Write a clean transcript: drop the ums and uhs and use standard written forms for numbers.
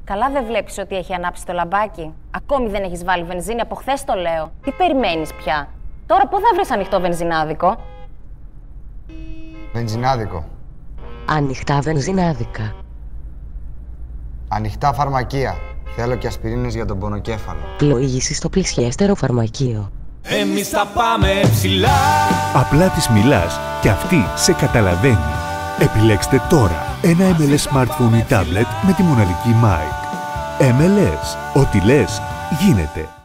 Καλά δεν βλέπεις ότι έχει ανάψει το λαμπάκι? Ακόμη δεν έχεις βάλει βενζίνη, από χθες το λέω. Τι περιμένεις πια? Τώρα πού θα βρεις ανοιχτό βενζινάδικο? Βενζινάδικο. Ανοιχτά βενζινάδικα. Ανοιχτά φαρμακεία. Θέλω και ασπιρίνες για τον πονοκέφαλο. Πλοήγηση στο πλησιέστερο φαρμακείο. Εμείς θα πάμε ψηλά. Απλά της μιλάς και αυτή σε καταλαβαίνει. Επιλέξτε τώρα ένα MLS smartphone ή tablet με τη μοναδική Mic. MLS. Ό,τι λες, γίνεται.